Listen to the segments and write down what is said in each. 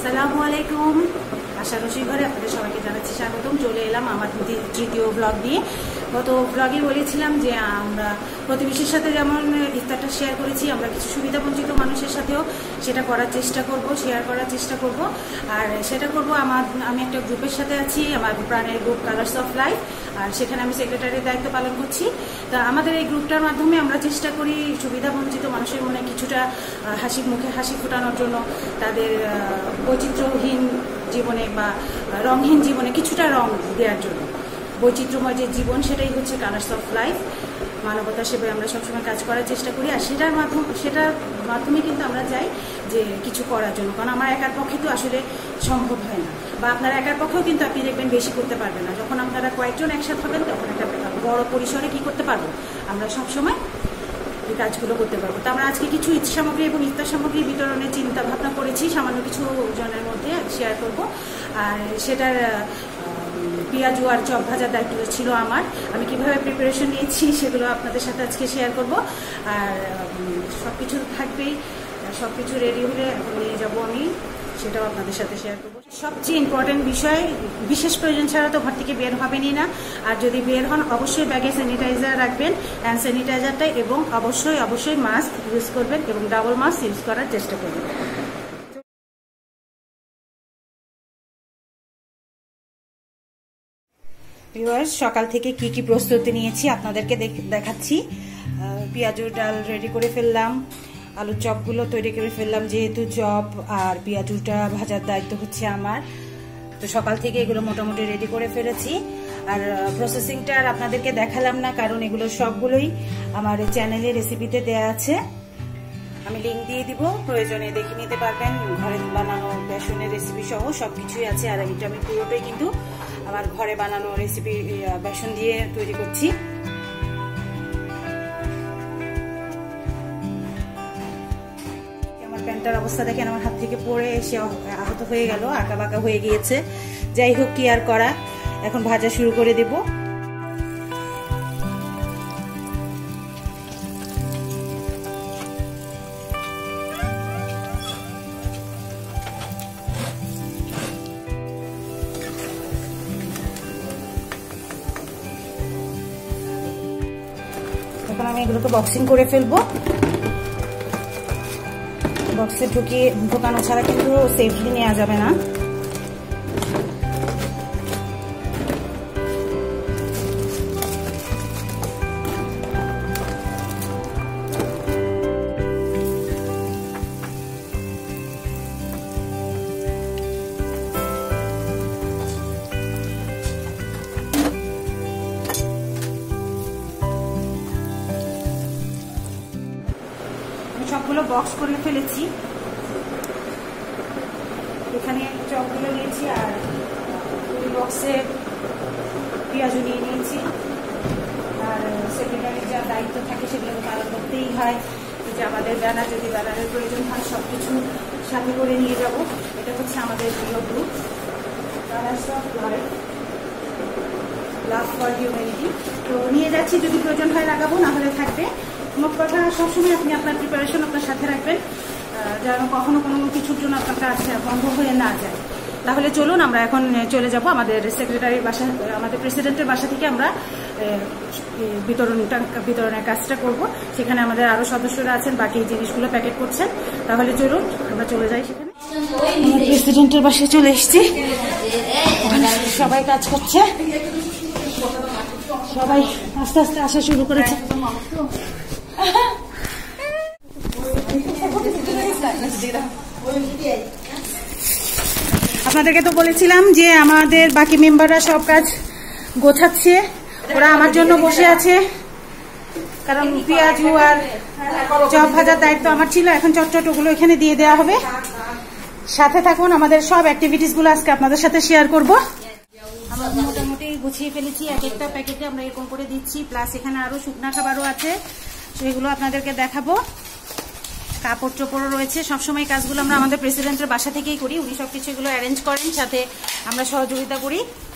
আসসালামু আলাইকুম। আশা রশি ঘরে আপনাদের সবাইকে জানাচ্ছি স্বাগতম। চলে এলাম আমার তৃতীয় ব্লগ নিয়ে। গত ব্লগে বলেছিলাম যে আমরা প্রতিবেশীর সাথে যেমন ইফতারটা শেয়ার করেছি, আমরা কিছু সুবিধাবঞ্চিত মানুষের সাথেও সেটা করার চেষ্টা করব, শেয়ার করার চেষ্টা করব। আর সেটা করব আমি একটা গ্রুপের সাথে আছি, আমার প্রাণের গ্রুপ কালার্স অফ লাইফ, আর সেখানে আমি সেক্রেটারির দায়িত্ব পালন করছি। তা আমাদের এই গ্রুপটার মাধ্যমে আমরা চেষ্টা করি সুবিধাবঞ্চিত মানুষের মনে কিছুটা মুখে হাসি ফোটানোর জন্য, তাদের বৈচিত্র্যহীন জীবনে বা রঙহীন জীবনে কিছুটা রং দেওয়ার জন্য। বৈচিত্র্যময় যে জীবন, সেটাই হচ্ছে কালার্স অফ লাইফ। মানবতার সেবায় আমরা সবসময় কাজ করার চেষ্টা করি, আর সেটার মাধ্যমে কিন্তু আমরা চাই যে কিছু করার জন্য, কারণ আমার একার পক্ষে তো আসলে সম্ভব হয় না, বা আপনার একার পক্ষেও কিন্তু আপনি দেখবেন বেশি করতে পারবেন না। যখন আপনারা কয়েকজন একসাথে হবেন তখন একটা বড় পরিসরে কি করতে পারবো, আমরা সবসময় এই কাজগুলো করতে পারবো। তো আমরা আজকে কিছু ঈদ সামগ্রী এবং ইফতার সামগ্রী বিতরণের চিন্তা ভাবনা করেছি, সামান্য কিছু জনের মধ্যে শেয়ার করব। আর সেটার পেঁয়াজু আর চপ ভাজার দায়িত্ব ছিল আমার। আমি কিভাবে প্রিপারেশন নিয়েছি সেগুলো আপনাদের সাথে আজকে শেয়ার করব। আর সব কিছু থাকবেই, সব কিছু রেডি হলে নিয়ে যাব আমি, সেটাও আপনাদের সাথে শেয়ার করবো। সবচেয়ে ইম্পর্টেন্ট বিষয়, বিশেষ প্রয়োজন ছাড়া তো ঘর থেকে বের হবেনই না। আর যদি বের হন অবশ্যই ব্যাগে স্যানিটাইজার রাখবেন, হ্যান্ড স্যানিটাইজারটা, এবং অবশ্যই মাস্ক ইউজ করবেন এবং ডাবল মাস্ক ইউজ করার চেষ্টা করবেন। ভিউয়ার্স, সকাল থেকে কি কি প্রস্তুতি নিয়েছি আপনাদেরকে দেখাচ্ছি। পেঁয়াজুর ডাল রেডি করে ফেললাম, আলুর চপগুলো তৈরি করে ফেললাম, যেহেতু চপ আর পেঁয়াজুটা ভাজার দায়িত্ব হচ্ছে আমার, তো সকাল থেকে এগুলো মোটামুটি রেডি করে ফেলেছি। আর প্রসেসিংটা আর আপনাদেরকে দেখালাম না, কারণ এগুলো সবগুলোই আমার চ্যানেলে রেসিপিতে দেয়া আছে, আমি লিঙ্ক দিয়ে দিব, প্রয়োজনে দেখে নিতে পারবেন। ঘরে বানানো বেসনের রেসিপি সহ সবকিছুই আছে। আর এটা আমি পুরোটাই কিন্তু আমার ঘরে বানানো রেসিপি বেসন দিয়ে তৈরি করছি। আমার প্যান্টার অবস্থা দেখেন, আমার হাত থেকে পড়ে এসে আহত হয়ে গেল, আঁকা বাঁকা হয়ে গিয়েছে। যাই হোক, কি আর করা, এখন ভাজা শুরু করে দেব। এখন আমি এগুলোকে বক্সিং করে ফেলবো। বক্সে ঢোকানো ছাড়া কিন্তু সেফলি নেওয়া যাবে না। সবগুলো বক্স করে ফেলেছি, এখানে চপগুলো নিয়েছি আর ওই বক্সে পেঁয়াজু নিয়ে নিয়েছি। আর সেক্রেটারির যা দায়িত্ব থাকে সেগুলো পালন করতেই হয়, যে আমাদের যদি ব্যানারের প্রয়োজন হয় সবকিছু সাথে করে নিয়ে যাব। এটা হচ্ছে আমাদের প্রিয় group colours of life, love for humanity. তো নিয়ে যাচ্ছি, যদি প্রয়োজন হয় লাগাবো, না হলে থাকবে। মোট কথা, সবসময় আপনি আপনার প্রিপারেশন আপনার সাথে রাখবেন, যেন কখনো কোনো কিছুর জন্য আপনার কাজ বন্ধ হয়ে না যায়। তাহলে চলুন আমরা এখন চলে যাব আমাদের সেক্রেটারির বাসা, আমাদের প্রেসিডেন্টের বাসা থেকে আমরা বিতরণের কাজটা করব। সেখানে আমাদের আরো সদস্যরা আছেন, বাকি জিনিসগুলো প্যাকেট করছেন। তাহলে চলুন আমরা চলে যাই সেখানে। প্রেসিডেন্টের বাসায় চলে এসেছি, সবাই কাজ করছে, সবাই আস্তে আস্তে আসা শুরু করেছে। আপনাদেরকে তো বলেছিলাম যে আমাদের বাকি মেম্বাররা সব কাজ গোছাচ্ছে, ওরা আমার জন্য বসে আছে, কারণ পেঁয়াজু আর চপ ভাজার দায়িত্ব আমার ছিল। এখন চটচট ওগুলো এখানে দিয়ে দেওয়া হবে। সাথে থাকুন, আমাদের সব অ্যাক্টিভিটিস গুলো আজকে আপনাদের সাথে শেয়ার করব। আমরা মোটামুটি গুছিয়ে ফেলেছি, এক একটা প্যাকেটে আমরা এরকম করে দিচ্ছি, প্লাস এখানে আরো শুকনা খাবারও আছে, সেগুলো আপনাদেরকে দেখাবো। কাপড় চোপড়ও রয়েছে। সবসময় কাজগুলো আমরা আমাদের প্রেসিডেন্টের বাসা থেকেই করি, উনি সবকিছু এগুলো অ্যারেঞ্জ করেন, সাথে আমরা সহযোগিতা করি।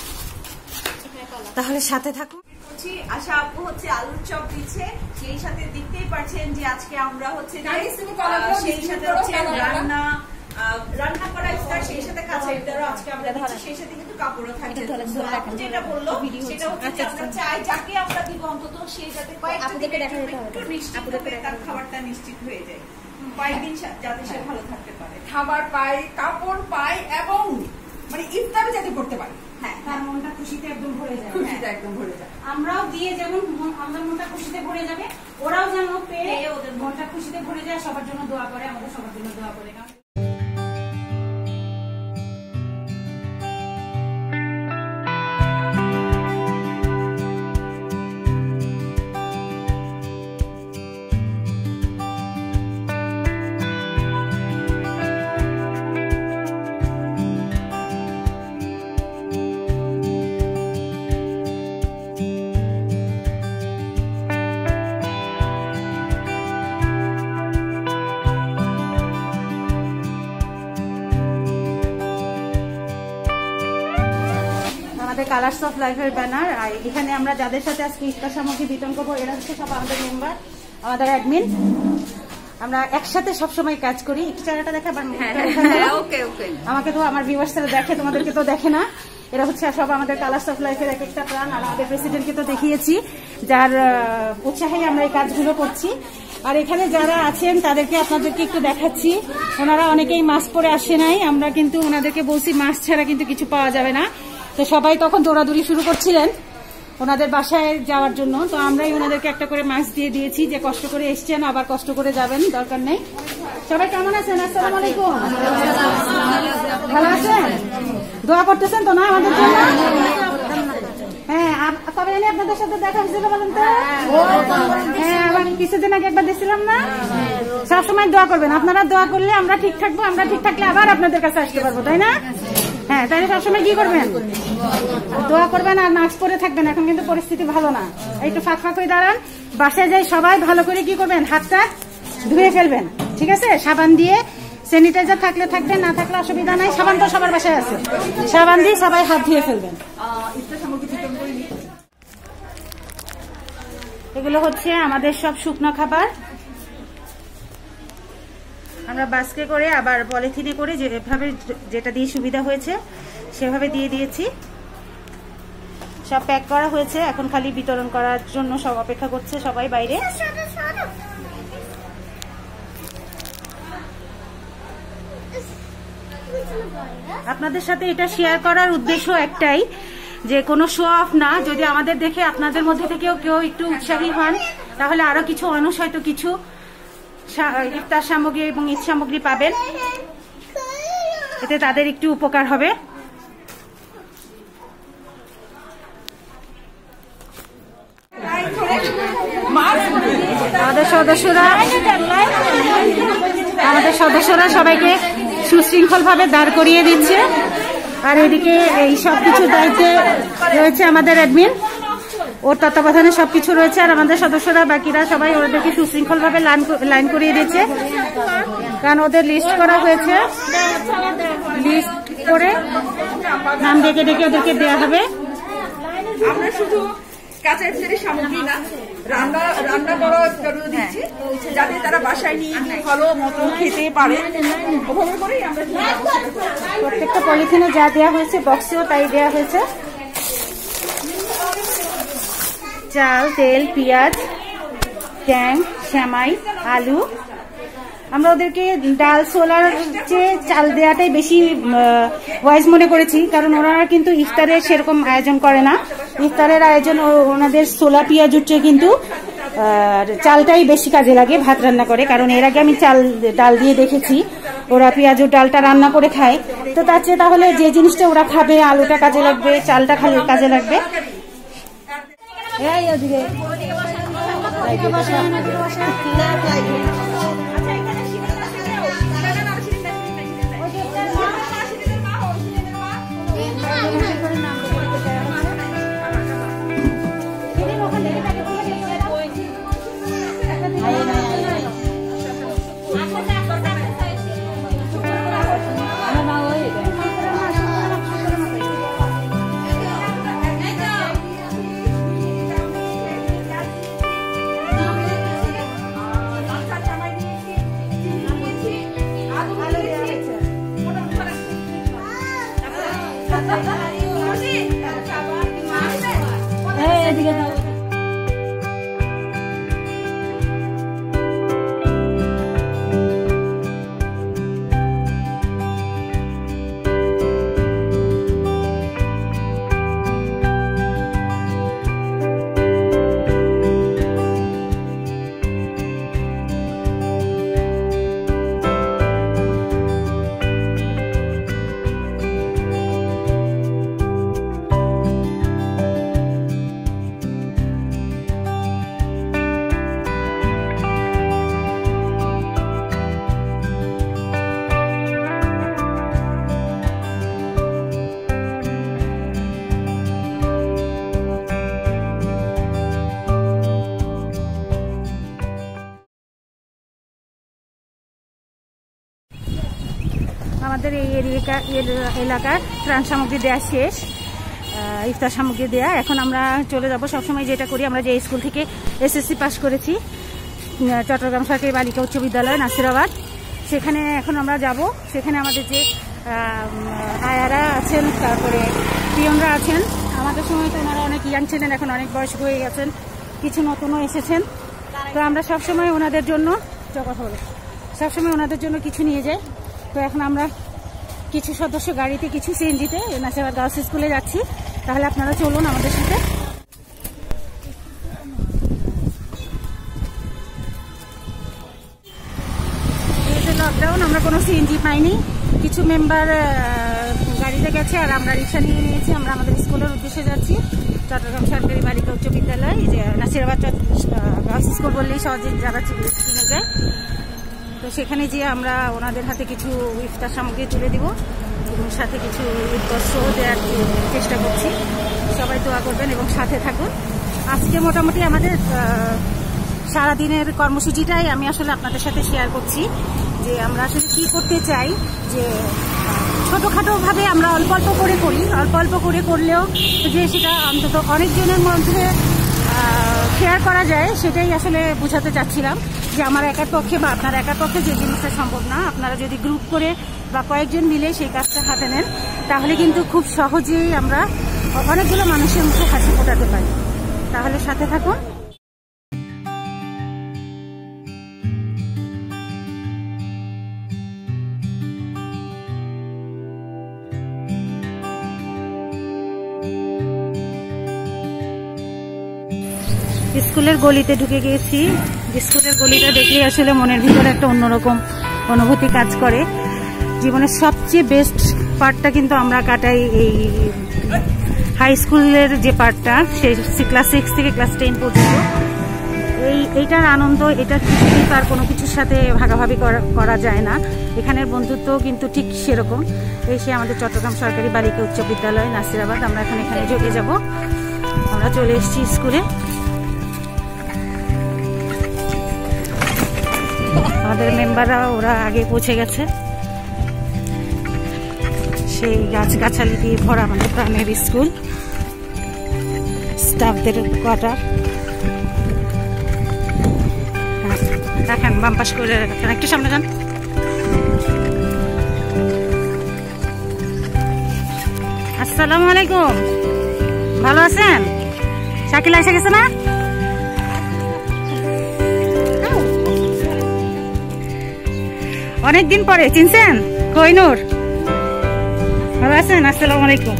তাহলে সাথে থাকুন। আশা আপু হচ্ছে আলুর চপ দিচ্ছে, সেই সাথে দেখতেই পাচ্ছেন যে আজকে আমরা হচ্ছে সেই সাথে হচ্ছে রান্না রান্না করা ইফতার, সেই সাথে কাঁচা ইফতারও আজকে আমরা দিচ্ছি, সেই সাথে কিন্তু কাপড়ও থাকছে। আপু যেটা বললো সেটা হচ্ছে যে আমরা চাই যাকে আমরা দিব অন্তত সেই যাতে কয়েকটা দিনের জন্য একটু নিশ্চিত হয়ে তার খাবারটা নিশ্চিত হয়ে যায়, কয়েকদিন যাতে সে ভালো থাকতে পারে, খাবার পায়, কাপড় পায় এবং মানে ইফতার যাতে করতে পারে। হ্যাঁ, তার মনটা খুশিতে একদম ভরে যায়। খুশিতে একদম ভরে যায়। আমরাও দিয়ে যেমন আমাদের মনটা খুশিতে ভরে যাবে, ওরাও যেন পেয়ে ওদের মনটা খুশিতে ভরে যায়। সবার জন্য দোয়া করে, আমাদের সবার জন্য দোয়া করে। কালার্স অফ লাইফের ব্যানার, আর এখানে আমরা যাদের সাথে আজকে ইফতার সামগ্রী বিতরণ করবো এরা হচ্ছে সব আমাদের মেম্বার, আমাদের অ্যাডমিন। আমরা একসাথে সবসময় কাজ করি। চেহারাটা দেখে আমাকে তো আমার ভিউয়ার্সরা দেখে, তোমাদেরকে তো দেখে না। এরা হচ্ছে সব আমাদের কালার্স অফ লাইফের এক একটা প্রাণ। আর আমাদের প্রেসিডেন্টকে তো দেখিয়েছি, যার উৎসাহে আমরা এই কাজগুলো করছি। আর এখানে যারা আছেন তাদেরকে আপনাদেরকে একটু দেখাচ্ছি। ওনারা অনেকেই মাস্ক পরে আসে নাই, আমরা কিন্তু ওনাদেরকে বলছি মাস্ক ছাড়া কিন্তু কিছু পাওয়া যাবে না। তো সবাই তখন দৌড়াদৌড়ি শুরু করছিলেন ওনাদের বাসায় যাওয়ার জন্য। তো আমরাই ওনাদেরকে একটা করে মাস্ক দিয়ে দিয়েছি, যে কষ্ট করে এসছেন আবার কষ্ট করে যাবেন, দরকার নেই। সবাই কেমন আছেন? আসসালামু আলাইকুম। ভালো আছেন? দোয়া করতেছেন তো না আমাদের জন্য? হ্যাঁ, কবে জানি আপনাদের সাথে দেখা হয়েছিল বলেন তো? হ্যাঁ, আবার কিছুদিন আগে একবার দিয়েছিলাম না? সবসময় দোয়া করবেন। আপনারা দোয়া করলে আমরা ঠিক থাকবো, আমরা ঠিক থাকলে আবার আপনাদের কাছে আসতে পারবো, তাই না? হ্যাঁ, তাহলে সবসময় কি করবেন? দোয়া করবেন আর মাস্ক পরে থাকবেন। এখন কিন্তু পরিস্থিতি ভালো না, একটু ফাঁক ফাঁক হয়ে দাঁড়ান। বাসায় যাই সবাই ভালো করে কি করবেন, হাতটা ধুয়ে ফেলবেন, ঠিক আছে? সাবান দিয়ে, স্যানিটাইজার থাকলে থাকবেন, না থাকলে অসুবিধা নাই। সাবান তো সবার বাসায় আছে, সাবান দিয়ে সবাই হাত ধুয়ে ফেলবেন। এগুলো হচ্ছে আমাদের সব শুকনো খাবার। আমরা বাস্কে করে আবার পলিথিনে করে যেভাবে যেটা দিয়ে সুবিধা হয়েছে সেভাবে দিয়ে দিয়েছি। সব প্যাক করা হয়েছে, এখন খালি বিতরণ করার জন্য সব অপেক্ষা করছে সবাই বাইরে। আপনাদের সাথে এটা শেয়ার করার উদ্দেশ্য একটাই, যে কোনো শো অফ না। যদি আমাদের দেখে আপনাদের মধ্যে থেকেও কেউ একটু উৎসাহী হন, তাহলে আরো কিছু মানুষ হয়তো কিছু ইফতার সামগ্রী এবং ঈদ সামগ্রী পাবেন, এতে তাদের একটু উপকার হবে। আমাদের সদস্যরা সবাইকে সুশৃঙ্খল ভাবে দাঁড় করিয়ে দিচ্ছে। আর এদিকে এই সবকিছু দায়িত্বে রয়েছে আমাদের অ্যাডমিন, ওর তত্ত্বাবধানে সবকিছু রয়েছে। আর আমাদের সদস্যরা বাকিরা সবাই ওদেরকে সুশৃঙ্খল ভাবে লাইন করিয়ে দিচ্ছে, কারণ ওদের লিস্ট করা হয়েছে। লিস্ট করে নাম ডেকে ডেকে ওদেরকে দেওয়া হবে। আমরা শুধু কাঁচা ইফতারের সামগ্রী না, রান্না করা ইফতারও দিচ্ছি, যাতে তারা বাসায় নিয়ে গিয়ে ভালো মতো খেতে পারে। ওভাবে করেই আমরা প্রত্যেকটা পলিথিনে যা দেওয়া হয়েছে বক্সেও তাই দেওয়া হয়েছে। চাল, তেল, পেঁয়াজ, ট্যাং, সেমাই, আলু। আমরা ওদেরকে ডাল, ছোলার চেয়ে চাল দেওয়াটাই বেশি ওয়াইজ মনে করেছি, কারণ ওনারা কিন্তু ইফতারের সেরকম আয়োজন করে না। ইফতারের আয়োজন ওনাদের ছোলা পেঁয়াজুর চেয়ে কিন্তু চালটাই বেশি কাজে লাগে ভাত রান্না করে। কারণ এর আগে আমি ডাল দিয়ে দেখেছি, ওরা পেঁয়াজুর ডালটা রান্না করে খায়। তো তার চেয়ে তাহলে যে জিনিসটা ওরা খাবে, আলুটা কাজে লাগবে, চালটা কাজে লাগবে। আমাদের এই এলাকার ত্রাণ সামগ্রী দেওয়া শেষ, ইফতার সামগ্রী দেয়া। এখন আমরা চলে যাব। সবসময় যেটা করি, আমরা যে স্কুল থেকে এসএসসি পাস করেছি, চট্টগ্রাম সরকারি বালিকা উচ্চ বিদ্যালয় নাসিরাবাদ, সেখানে এখন আমরা যাব। সেখানে আমাদের যে আয়ারা আছেন, তারপরে পিয়নরা আছেন, আমাদের সময় তো ওনারা অনেক ইয়াং ছিলেন, এখন অনেক বয়স্ক হয়ে গেছেন, কিছু নতুনও এসেছেন। তো আমরা সবসময় ওনাদের জন্য কিছু নিয়ে যাই। তো এখন আমরা কিছু সদস্য গাড়িতে, কিছু সিএনজিতে নাসিরাবাদ গার্লস স্কুলে যাচ্ছি। তাহলে আপনারা চলুন আমাদের সাথে। লকডাউন, আমরা কোনো সিএনজি পাইনি, কিছু মেম্বার গাড়িতে গেছে আর আমরা রিক্সা নিয়ে নিয়েছি। আমরা আমাদের স্কুলের উদ্দেশ্যে যাচ্ছি, চট্টগ্রাম সরকারি বালিকা উচ্চ বিদ্যালয়, যে নাসিরাবাদ গার্লস স্কুল বললেই সহজে যারা চিনে যায়। তো সেখানে যেয়ে আমরা ওনাদের হাতে কিছু ইফতার সামগ্রী তুলে দিব এবং সাথে কিছু বস্ত্র দেওয়ার চেষ্টা করছি। সবাই দোয়া করবেন এবং সাথে থাকুন। আজকে মোটামুটি আমাদের সারাদিনের কর্মসূচিটাই আমি আসলে আপনাদের সাথে শেয়ার করছি, যে আমরা আসলে কি করতে চাই। যে ছোটোখাটোভাবে আমরা অল্প অল্প করে করলেও যে সেটা অন্তত অনেকজনের মধ্যে শেয়ার করা যায়, সেটাই আসলে বোঝাতে চাচ্ছিলাম। যে আমার একার পক্ষে বা আপনার একার পক্ষে যে জিনিসটা সম্ভব না, আপনারা যদি গ্রুপ করে বা কয়েকজন মিলে সেই কাজটা হাতে নেন, তাহলে কিন্তু খুব সহজেই আমরা অনেকগুলো মানুষের মুখে হাসি ফোটাতে পারি। তাহলে সাথে থাকুন। স্কুলের গলিতে ঢুকে গিয়েছি। স্কুলের গলিটা দেখলে আসলে মনের ভিতরে একটা অন্যরকম অনুভূতি কাজ করে। জীবনের সবচেয়ে বেস্ট পার্টটা কিন্তু আমরা কাটাই এই হাই স্কুলের যে পার্টটা, সেই ক্লাস 6 থেকে ক্লাস 10 পর্যন্ত। এইটার আনন্দ, এটা কিছুই তার কোনো কিছুর সাথে ভাগাভাগি করা যায় না। এখানের বন্ধুত্ব কিন্তু ঠিক সেরকম। সে আমাদের চট্টগ্রাম সরকারি বালিকা উচ্চ বিদ্যালয় নাসিরাবাদ। আমরা এখন এখানে চলে যাব। আমরা চলে এসেছি স্কুলে। আমাদের মেম্বাররা ওরা আগে পৌঁছে গেছে। সেই গাছগাছালি দিয়ে ভরা আমাদের প্রাণের স্কুল, স্টাফদের কোয়ার্টার। দেখেন বাম পাশ করে রাখেন, একটু সামনে যান। আসসালামু আলাইকুম, ভালো আছেন? শাকিল এসে গেছে না? অনেকদিন পরে চিনছেন? কইনুর, ভালো আছেন? আসসালামু আলাইকুম।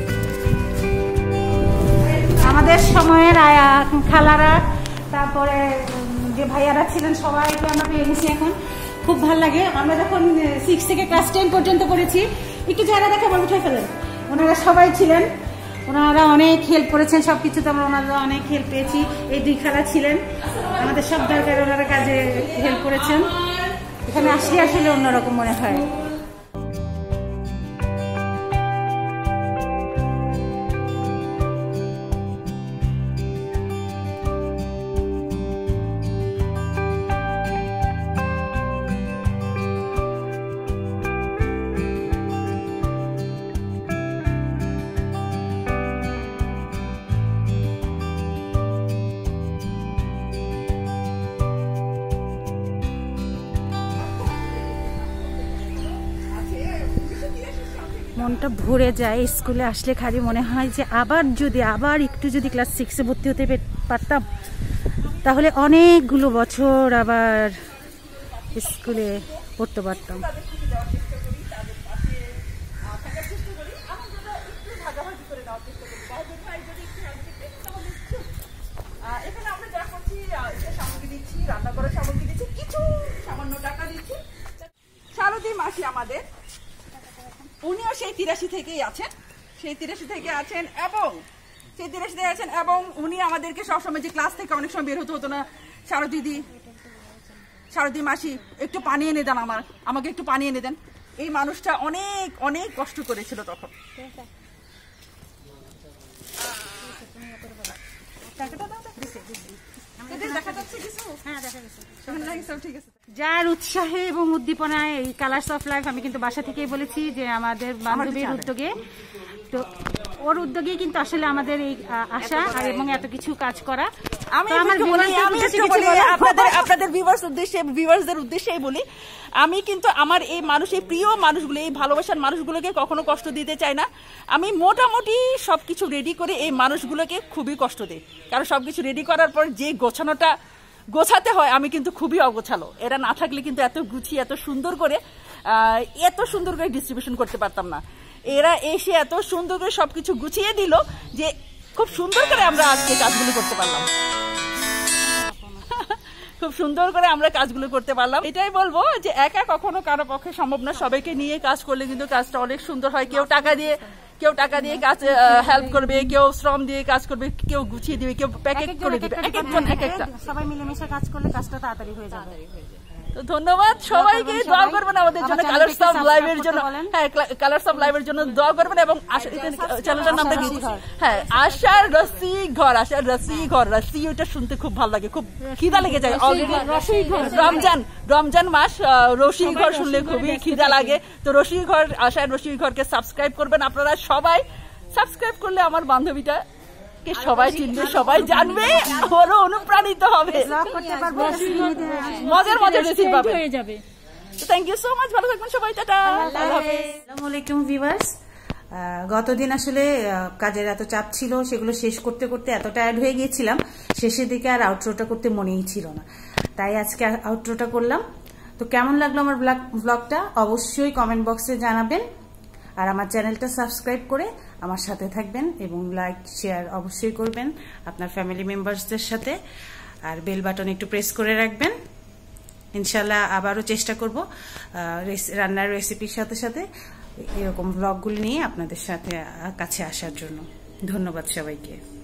আমাদের সময়ের আয়া খালারা, তারপরে যে ভাইয়ারা ছিলেন, সবাইকে আমরা পেয়ে গেছি এখন। খুব ভালো লাগে। আমরা যখন 6 থেকে ক্লাস 10 পর্যন্ত পড়েছি, একটু যারা দেখে আমার উঠে ফেলেন, ওনারা সবাই ছিলেন, ওনারা অনেক হেল্প করেছেন সবকিছুতে। আমরা ওনারা অনেক হেল্প পেয়েছি। এই দুই খালা ছিলেন, আমাদের সব দরকার ওনারা কাজে হেল্প করেছেন। এখানে আসলে আসলে অন্যরকম মনে হয়। মনটা ভরে যায় স্কুলে আসলে। খালি মনে হয় যে আবার একটু যদি ক্লাস 6-এ ভর্তি হতে পারতাম, তাহলে অনেকগুলো বছর আবার স্কুলে পড়তে পারতাম। এখানে আমরা যা করছি, সামগ্রী দিচ্ছি, রান্না করার সামগ্রী দিচ্ছি, কিছু সামান্য টাকা দিচ্ছি। শারদী মাসি আমাদের, উনিও সেই 83 থেকেই আছেন, এবং উনি আমাদেরকে সবসময়, যে ক্লাস থেকে অনেক সময় বের হতো না, শারদী মাসি একটু পানি এনে দেন, আমাকে একটু পানি এনে দেন। এই মানুষটা অনেক অনেক কষ্ট করেছিল তখন। টাকাটা দাও, আপনাদের দেখা যাচ্ছে কিছু? হ্যাঁ, দেখা গেছে। ঠিক আছে। যার উৎসাহে এবং উদ্দীপনায় এই কালার্স অফ লাইফ, আমি কিন্তু বাসা থেকেই বলেছি যে আমাদের বান্ধবীর উদ্যোগে, তো ওর উদ্যোগে কিন্তু আসলে আমাদের এই আশা আর এবং এত কিছু কাজ করা। আমি আপনাদের ভিউয়ার্সদের উদ্দেশ্যেই বলি, আমি কিন্তু আমার এই প্রিয় মানুষগুলো, এই ভালোবাসার মানুষগুলোকে কখনো কষ্ট দিতে চাই না। আমি মোটামুটি সবকিছু রেডি করে এই মানুষগুলোকে খুবই কষ্ট দিই, কারণ সবকিছু রেডি করার পর যে গোছাতে হয়, আমি কিন্তু খুবই অগোছালো। এরা না থাকলে কিন্তু এত গুছিয়ে এত সুন্দর করে ডিস্ট্রিবিউশন করতে পারতাম না। এরা এসে এত সুন্দর করে সবকিছু গুছিয়ে দিল যে খুব সুন্দর করে আমরা আজকে কাজগুলো করতে পারলাম। খুব সুন্দর করে আমরা কাজগুলো করতে পারলাম। এটাই বলবো যে একা কখনো কারো পক্ষে সম্ভব না, সবাইকে নিয়ে কাজ করলে কিন্তু কাজটা অনেক সুন্দর হয়। কেউ টাকা দিয়ে কাজ হেল্প করবে, কেউ শ্রম দিয়ে কাজ করবে, কেউ গুছিয়ে দিবে, কেউ প্যাকেট করে দিবে। সবাই মিলেমিশে কাজ করলে কাজটা তাড়াতাড়ি হয়ে যাবে। তো ধন্যবাদ সবাইকে, দোয়া করবেন আমাদের জন্য, কালার্স অফ লাইভের জন্য। হ্যাঁ, কালার্স অফ লাইভের জন্য দোয়া করবেন। এবং চ্যানেলটার নামটা কি? হ্যাঁ, আশার রসি ঘর। রসি, ওটা শুনতে খুব ভালো লাগে, খুব খিদা লেগে যায়। অলরেডি রমজান মাস, রসি ঘর শুনলে খুবই খিদা লাগে। তো রসি ঘর, আশার রসি ঘরকে সাবস্ক্রাইব করবেন আপনারা সবাই। সাবস্ক্রাইব করলে আমার বান্ধবীটা সবাই চিনবে, সবাই জানবে, ওরও অনুপ্রাণিত হবে, মজার রেসিপি পাবে। থ্যাংক ইউ সো মাচ, ভালো থাকবেন সবাই, টাটা। আসসালামু আলাইকুম ভিউয়ার্স। গতদিন আসলে কাজের এত চাপ ছিল, সেগুলো শেষ করতে করতে এত টায়ার্ড হয়ে গিয়েছিলাম, শেষের দিকে আর আউটরোটা করতে মনেই ছিল না, তাই আজকে আউটরোটা করলাম। তো কেমন লাগলো আমার ব্লগটা অবশ্যই কমেন্ট বক্সে জানাবেন, আর আমার চ্যানেলটা সাবস্ক্রাইব করে আমার সাথে থাকবেন এবং লাইক শেয়ার অবশ্যই করবেন আপনার ফ্যামিলি মেম্বার্সদের সাথে, আর বেল বাটন একটু প্রেস করে রাখবেন। ইনশাল্লাহ আবারও চেষ্টা করব রান্নার রেসিপির সাথে সাথে এরকম ব্লগগুলো নিয়ে আপনাদের সাথে কাছে আসার জন্য। ধন্যবাদ সবাইকে।